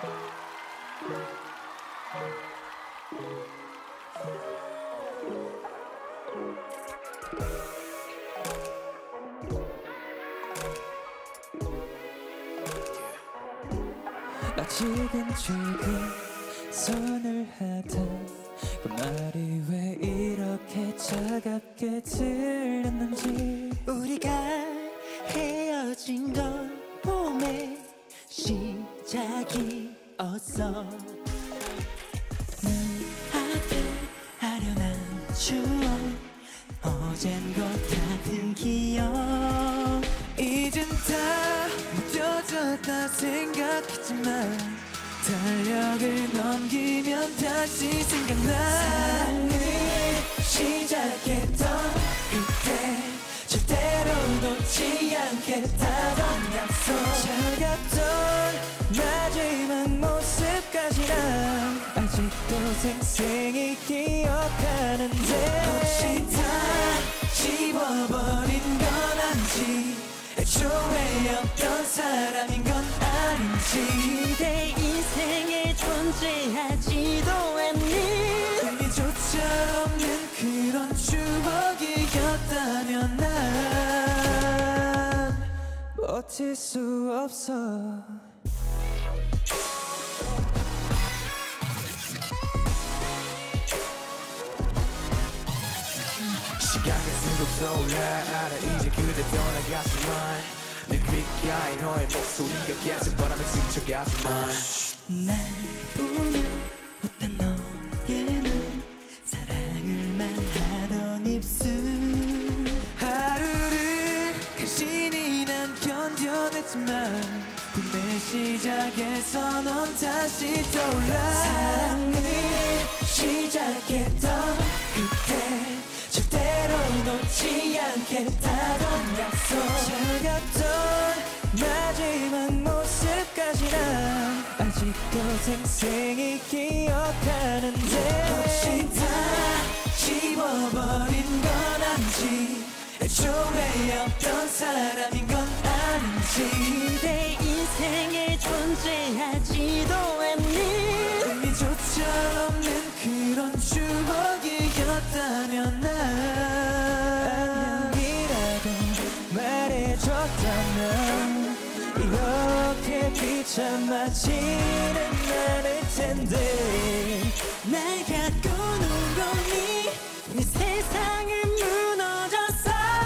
아직은 조금 손을 하다 그 말이 왜 이렇게 차갑게 들렸는지. 우리가 헤어진 건 봄의 시작이었어. 눈앞에 아련한 추억, 어젠 것 같은 기억. 이젠 다 무뎌졌다 생각했지만 달력을 넘기면 다시 생각나. 사랑을 시작했던 그때 절대로 놓지 않겠다던 약속. 차갑던 마지막 모습까지나 아직도 생생히 기억하는데. 혹시 다 지워버린 건 아닌지, 애초에 없던 사람인 건 아닌지. 내 인생에 존재하지도 않는 의미조차 없는 그런 추억이었다면 난 버틸 수 없어. 시간의 순간 떠올라 알아 이제 그대 떠나갔지만 내 귓가에 너의 목소리가 계속 바람에 스쳐가지만 날 보며 웃던 너의 눈, 사랑을만 하던 입술. 하루를 간신히 난 견뎌냈지만 꿈의 시작에서 넌 다시 떠올라. 사랑을 시작했던 그때 절대로 놓지 않겠다던 약속. 차갑던 마지막 모습까지나 아직도 생생히 기억하는데. 혹시 다 지워버린 건 아닌지, 애초에 없던 사람인 건 아닌지. 내 인생에 존재하지도 않는 의미조차 없는 그런 추억이었다면 난 안녕이라고 말해줬다면 이렇게 비참하지는 않을 텐데. 날 갖고 논 거니 내 세상을 무너졌어.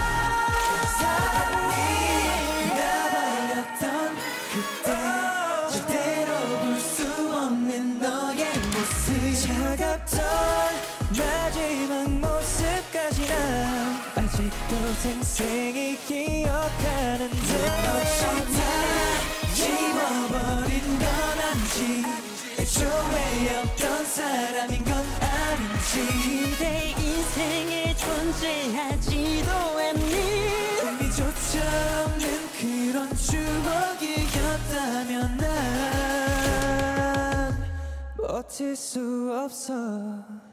사랑이 나버렸던 그때 절대로 볼 수 없는 너의 모습. 차갑던 마지막 모습까지나 아직도 생생히 기억하는데. 혹시 다 지워버린 건 아닌지, 애초에 없던 사람인 건 아닌지. 내 인생에 존재하지도 않는 의미조차 없는 그런 추억이었다면 난 버틸 수 없어.